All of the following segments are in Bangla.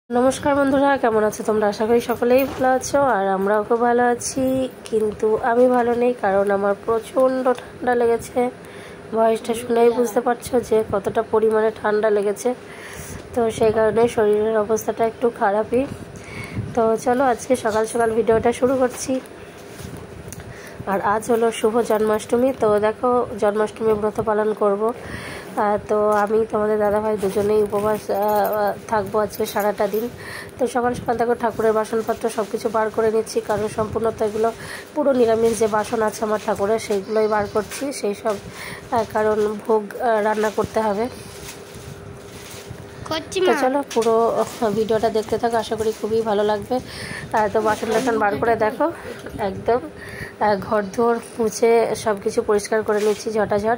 নমস্কার বন্ধুরা, কেমন আছো তোমরা? আশা করি সকলেই ভালো আছো আর আমরাও খুব ভালো আছি। কিন্তু আমি ভালো নেই, কারণ আমার প্রচণ্ড ঠান্ডা লেগেছে। ভয়েসটা শুনেই বুঝতে পারছো যে কতটা পরিমাণে ঠান্ডা লেগেছে। তো সেই কারণে শরীরের অবস্থাটা একটু খারাপই। তো চলো আজকে সকাল সকাল ভিডিওটা শুরু করছি। আর আজ হলো শুভ জন্মাষ্টমী। তো দেখো, জন্মাষ্টমী ব্রত পালন করব। তো আমি তোমাদের দাদাভাই দুজনেই উপবাস থাকবো আজকে সারাটা দিন। তো সকাল সকাল দেখো ঠাকুরের বাসনপত্র সব কিছু বার করে নিচ্ছি, কারণ সম্পূর্ণত এগুলো পুরো নিরামিষ যে বাসন আছে আমার ঠাকুরের, সেইগুলোই বার করছি। সেই সব কারণ ভোগ রান্না করতে হবে। তো চলো পুরো ভিডিওটা দেখতে থাকো, আশা করি খুবই ভালো লাগবে। তো বাসন টাসন বার করে দেখো একদম ঘর দোর মুছে সব কিছু পরিষ্কার করে নিচ্ছি ঝটাঝট।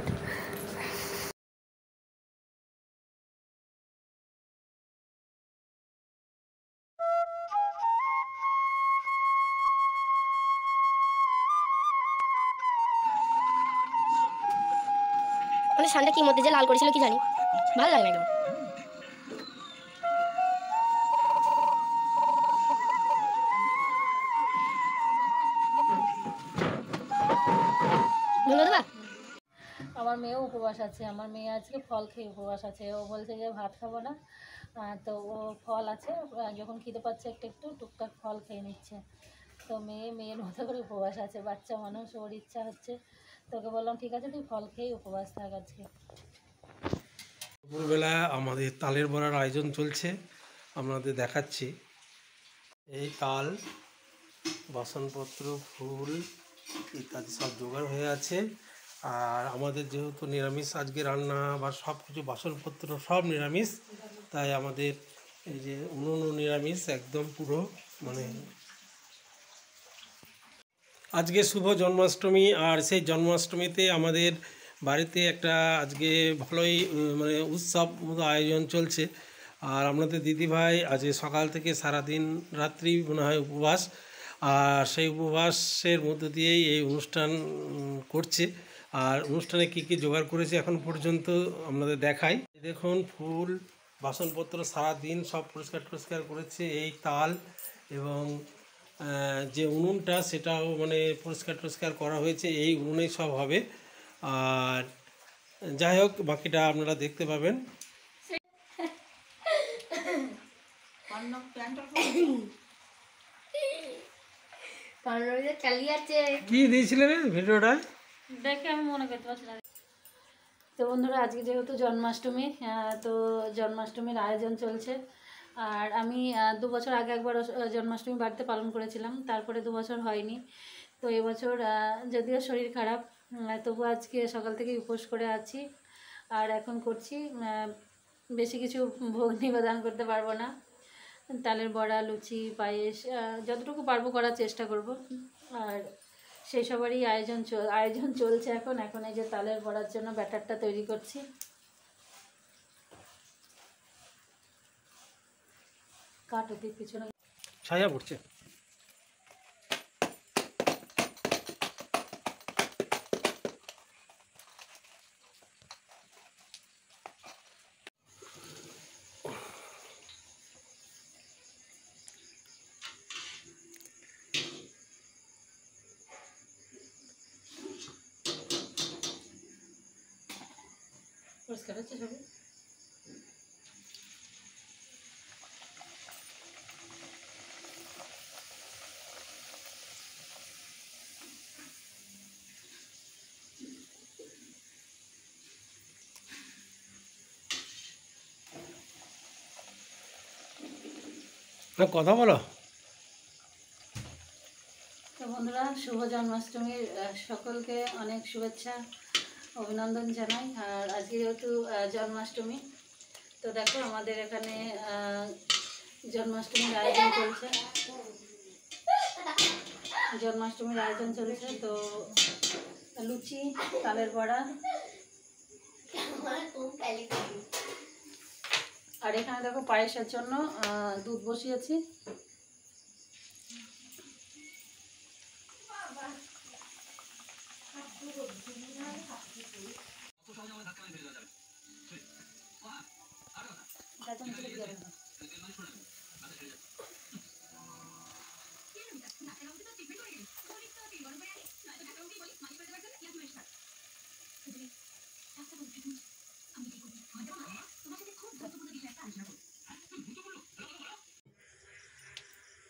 মানে সানটা কি মধ্যে যে লাল করেছিল কি জানি, ভালো লাগে না একদম। আমার মেয়েও উপবাস আছে। আমার মেয়ে আজকে ফল খেয়ে উপবাস আছে। ও বলছে যে ভাত খাবো না, তো ও ফল আছে, যখন খিদে পাচ্ছে একটু একটু টুকটাক ফল খেয়ে নিচ্ছে। তো মেয়ের মতো করে উপবাস আছে, বাচ্চা মানুষ, ওর ইচ্ছা হচ্ছে। তোকে বললাম ঠিক আছে, তুই ফল খেয়ে উপবাস থাক আজকে। দুপুরবেলা আমাদের তালের বড়ার আয়োজন চলছে, আপনাদের দেখাচ্ছি। এই তাল, বাসনপত্র, ফুল ইত্যাদি সব জোগাড় হয়ে আছে। আর আমাদের যেহেতু নিরামিষ আজকে রান্না বা সব কিছু বাসনপত্র সব নিরামিষ, তাই আমাদের এই যে উনুনও নিরামিষ একদম পুরো। মানে আজকে শুভ জন্মাষ্টমী, আর সেই জন্মাষ্টমীতে আমাদের বাড়িতে একটা আজকে ভালোই মানে উৎসব মতো আয়োজন চলছে। আর আপনাদের দিদিভাই আজকে সকাল থেকে সারাদিন রাত্রি মনে হয় উপবাস, আর সেই উপবাসের মধ্য দিয়েই এই অনুষ্ঠান করছে। আর অনুষ্ঠানে কী কী জোগাড় করেছে এখন পর্যন্ত আপনাদের দেখাই। দেখুন, ফুল, বাসনপত্র সারাদিন সব পরিষ্কার করেছে। এই তাল এবং যে উনুনটা সেটাও মানে পরিষ্কার করা হয়েছে। এই উনুনেই সব হবে। আর যাই হোক, বাকিটা আপনারা দেখতে পাবেন। কি দিয়েছিলেন ভিডিওটায় দেখে আমি মনে করতে পারছি না। তো বন্ধুরা, আজকে যেহেতু জন্মাষ্টমী, তো জন্মাষ্টমীর আয়োজন চলছে। আর আমি 2 বছর আগে একবার জন্মাষ্টমী বাড়িতে পালন করেছিলাম, তারপরে 2 বছর হয়নি। তো এবছর যদিও শরীর খারাপ, তবু আজকে সকাল থেকে উপোস করে আছি। আর এখন করছি, বেশি কিছু ভোগ নিবেদন করতে পারবো না। তালের বড়া, লুচি, পায়েস যতটুকু পারবো করার চেষ্টা করব। আর সেই সবারই আয়োজন চলছে এখন এই যে তালের বড়ার জন্য ব্যাটারটা তৈরি করছি। কাটো দিয়ে পিছনে ছায়া পড়ছে। পরিষ্কার হচ্ছে সবই। কথা বলো। তো বন্ধুরা, শুভ জন্মাষ্টমীর সকলকে অনেক শুভেচ্ছা, অভিনন্দন জানাই। আর আজকে যেহেতু জন্মাষ্টমী, তো দেখো আমাদের এখানে জন্মাষ্টমীর আয়োজন চলছে। তো লুচি, তালের বড়া, আর এখানে দেখো পায়েসের জন্য দুধ বসিয়েছি।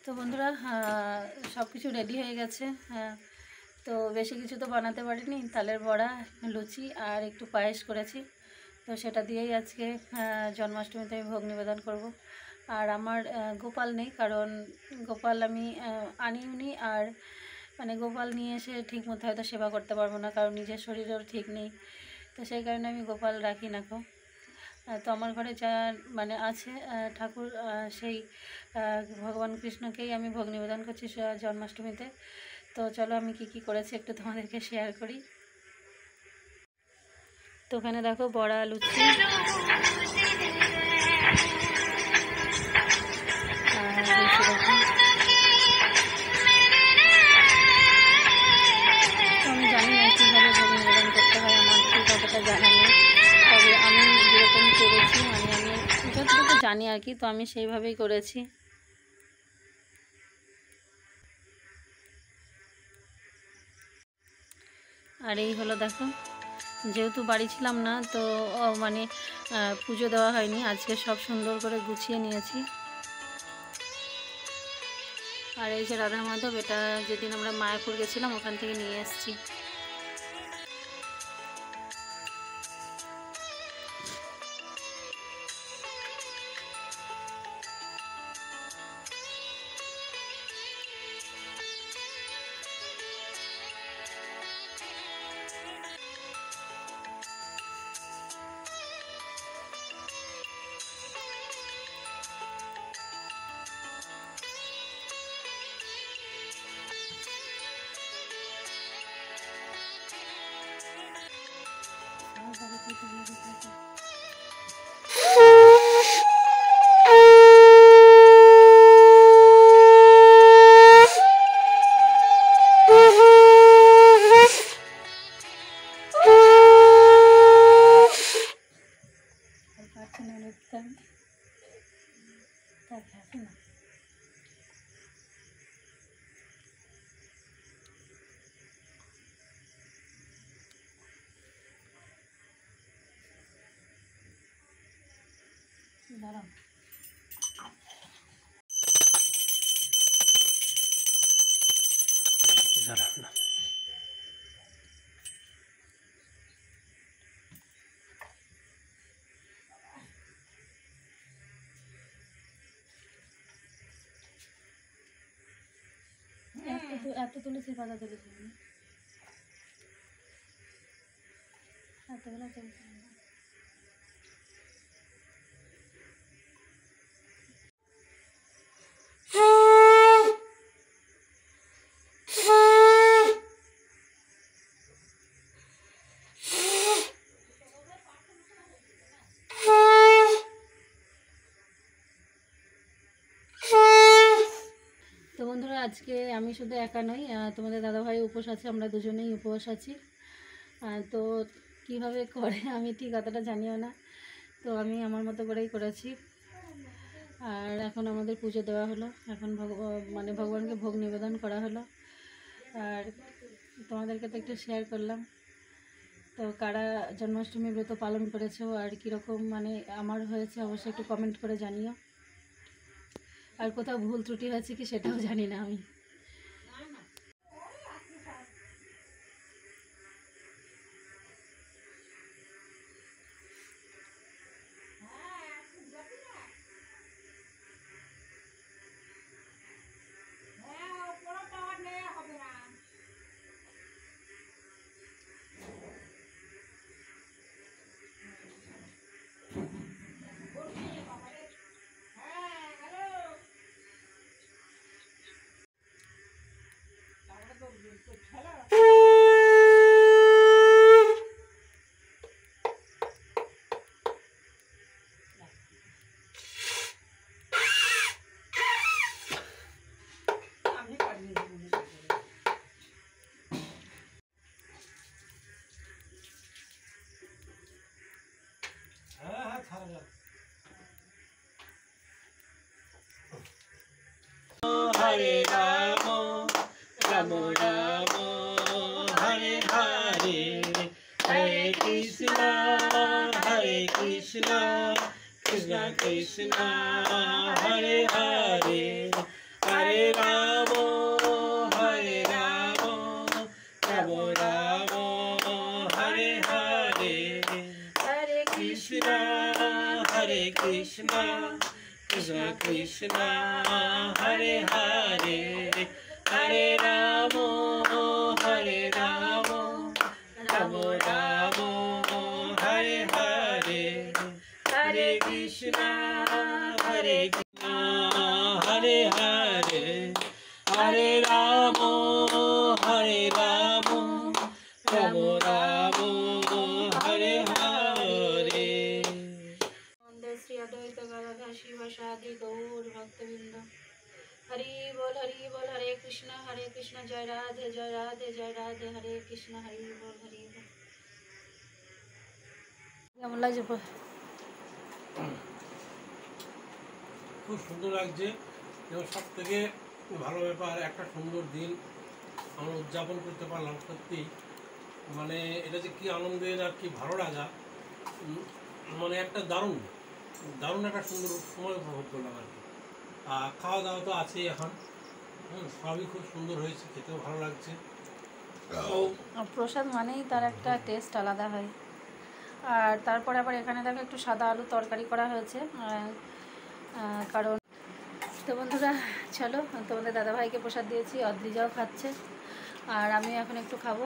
তো বন্ধুরা সব কিছু রেডি হয়ে গেছে। তো বেশি কিছু তো বানাতে পারিনি, তালের বড়া, লুচি আর একটু পায়েস করেছি। তো সেটা দিয়েই আজকে জন্মাষ্টমীতে আমি ভোগ নিবেদন করব। আর আমার গোপাল নেই, কারণ গোপাল আমি আনিওনি, আর মানে গোপাল নিয়ে এসে ঠিক মতো হয়তো সেবা করতে পারবো না, কারণ নিজের শরীরেও ঠিক নেই। তো সেই কারণে আমি গোপাল রাখি না গো। তো আমার ঘরে যা মানে আছে ঠাকুর, সেই ভগবান কৃষ্ণকেই আমি ভোগ নিবেদন করছি জন্মাষ্টমীতে। তো চলো আমি কি করেছি একটু তোমাদেরকে শেয়ার করি। তো ওখানে দেখো বড়া, লুচি, আমি জানি না কীভাবে ভোগ নিবেদন করতে হয়, আমার ঠিক অতটা জানা নেই। তবে আমি যেরকম করেছি, মানে আমি যতটুকু জানি আর কি, তো আমি সেইভাবেই করেছি। আর এই হলো দেখো, যেহেতু বাড়ি ছিলাম না, তো মানে পুজো দেওয়া হয়নি, আজকে সব সুন্দর করে গুছিয়ে নিয়েছি। আর এই যে রাধা মাধব, এটা যেদিন আমরা মায়াপুর গেছিলাম ওখান থেকে নিয়ে এসেছি। দাঁড়াও, না এত তুলেছি, পাতা তুলেছি, এতগুলো তুলেছি। তো বন্ধুরা, আজকে আমি শুধু একা নই, তোমাদের দাদাভাই উপোস আছে, আমরা দুজনেই উপবাস আছি। তো কিভাবে করে আমি ঠিক অতটা জানিও না, তো আমি আমার মতো করেই করেছি। আর এখন আমাদের পুজো দেওয়া হলো, এখন মানে ভগবানকে ভোগ নিবেদন করা হলো। আর তোমাদেরকে তো একটু শেয়ার করলাম। তো কারা জন্মাষ্টমী ব্রত পালন করেছো আর কীরকম মানে আমার হয়েছে, অবশ্যই একটু কমেন্ট করে জানিও। আর কোথাও ভুল ত্রুটি হয়েছে কি সেটাও জানি না আমি। হরে রাম রাম রাম হরে হরে, হরে কৃষ্ণ কৃষ্ণ কৃষ্ণ হরে হরে, হরে রাম হরে রাম রাম রাম হরে হরে হরে কৃষ্ণ হরে কৃষ্ণ কৃষ্ণ কৃষ্ণ হরে হরে হরে রাম হরে রাম রাম রাম হরে হরে হরে কৃষ্ণ হরে কৃষ্ণ হরে হরে হরে রাম হরে রাম রাম রাম হরে হরে वंदे श्री अद्वैत गदाधर शिव शादी गौर भक्तवृंद। हरि बोल हरे कृष्ण जय राधे जय राधे जय राधे हरे कृष्ण हरि बोल हरि बोल। কেমন লাগছে? খুব সুন্দর লাগছে এবং সব থেকে ভালো ব্যাপার একটা সুন্দর দিন আমরা উদযাপন করতে পারলাম। সত্যি মানে এটা যে কী আনন্দের আর কি ভালো লাগা, মানে একটা দারুণ দারুণ একটা সুন্দর সময় উপভোগ করলাম আর কি। আর খাওয়া দাওয়া তো আছেই এখন, সবই খুব সুন্দর হয়েছে, খেতেও ভালো লাগছে। তো প্রসাদ মানেই তার একটা টেস্ট আলাদা হয়। আর তারপরে আবার এখানে দেখো একটু সাদা আলু তরকারি করা হয়েছে, কারণ তো বন্ধুরা চলো তোমাদের দাদাভাইকে প্রসাদ দিয়েছি, অদ্রিজাও খাচ্ছে আর আমি এখন একটু খাবো।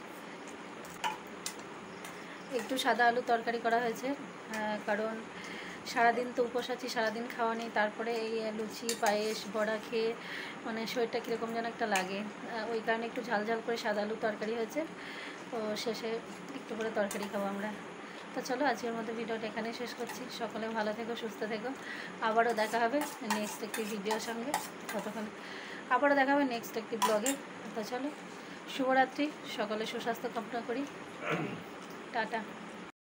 একটু সাদা আলু তরকারি করা হয়েছে, কারণ সারাদিন তো উপোস আছি, সারাদিন খাওয়া নেই, তারপরে এই লুচি পায়েস বড়া খেয়ে মানে শরীরটা কীরকম যেন একটা লাগে, ওই কারণে একটু ঝাল ঝাল করে সাদা আলু তরকারি হয়েছে। তো শেষে একটু করে তরকারি খাবো আমরা। তো চলো আজকের মতো ভিডিওটা এখানে শেষ করছি। সকলে ভালো থেকো, সুস্থ থেকো, আবারও দেখা হবে নেক্সট একটি ভিডিওর সঙ্গে। ততক্ষণ আবারও দেখা হবে নেক্সট একটি ব্লগে। তো চলো শুভরাত্রি, সকলে সুস্বাস্থ্য কামনা করি, টাটা।